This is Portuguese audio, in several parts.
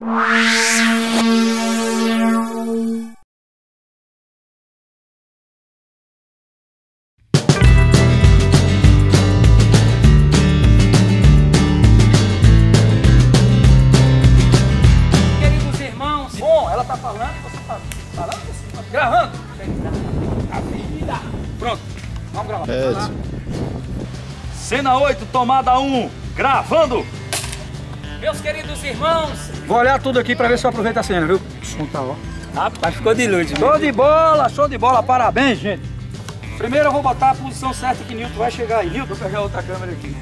Queridos irmãos, bom, ela tá falando, você tá falando, você tá gravando. A vida. Pronto, vamos gravar. Cena 8, tomada 1, gravando! Meus queridos irmãos, Vou olhar tudo aqui pra ver se eu aproveito a cena, viu? O som tá, ó. rapaz, ficou de luz. Show de bola, parabéns, gente. Primeiro eu vou botar a posição certa que Nilton vai chegar aí. Nilton, vou pegar outra câmera aqui.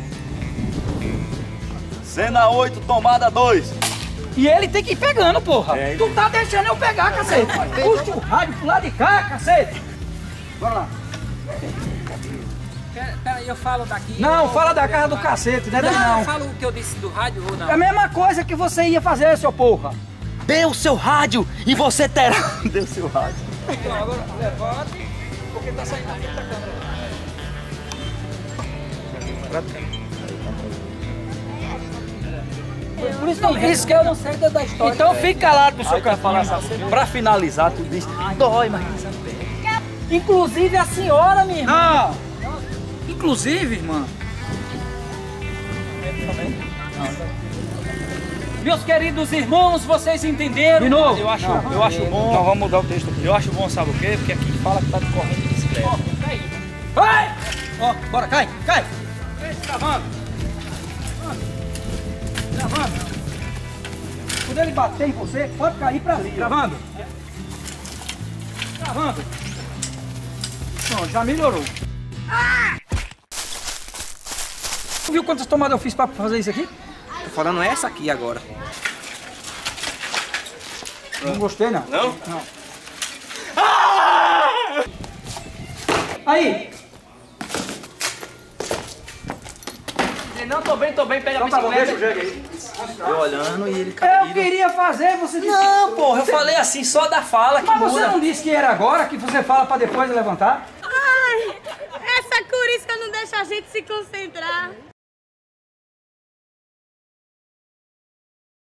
Cena 8, tomada 2. E ele tem que ir pegando, porra. É, Tu tá deixando eu pegar, cacete. Puxa o rádio pro lado de cá, cacete. Bora lá. Peraí, eu falo daqui. Não, fala da casa do cacete, né? Não, eu Não. falo o que eu disse do rádio ou não? É a mesma coisa que você ia fazer, seu porra. Dê o seu rádio e você terá... Dê o seu rádio. Então, agora levante, porque tá saindo na frente da câmera. Por isso que eu não sei da história. Então fique calado pro seu cantinho. Pra finalizar, tu disse, dói, mas... Inclusive a senhora, minha irmã. Não. Inclusive, irmã. Meus queridos irmãos, vocês entenderam? De novo. Eu acho bom... Não, vamos mudar o texto aqui. Eu acho bom, sabe o quê? Porque aqui fala que tá correndo de bicicleta. Vai! Ó, bora, cai. Gravando. Gravando. Quando ele bater em você, pode cair pra ali. Gravando. Pronto, já melhorou. Tu viu quantas tomadas eu fiz pra fazer isso aqui? Tô falando essa aqui agora. Não gostei, não. Não? Não. Aí! Não, tô bem, pega a Então tá bom, deixa bicicleta. o jegue aí. Eu olhando e ele Eu caindo. queria fazer, você disse... Não, porra, eu falei assim, só da fala que Mas você muda. não disse que era agora, que você fala pra depois levantar? Ai, essa curisca não deixa a gente se concentrar.